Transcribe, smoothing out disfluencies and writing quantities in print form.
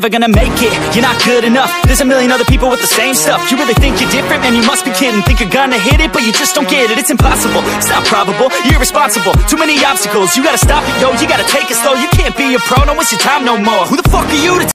never gonna make it, you're not good enough. There's a million other people with the same stuff. You really think you're different? Man, you must be kidding. Think you're gonna hit it, but you just don't get it. It's impossible, it's not probable, you're irresponsible. Too many obstacles, you gotta stop it, yo. You gotta take it slow, you can't be a pro. Don't waste your time no more. Who the fuck are you to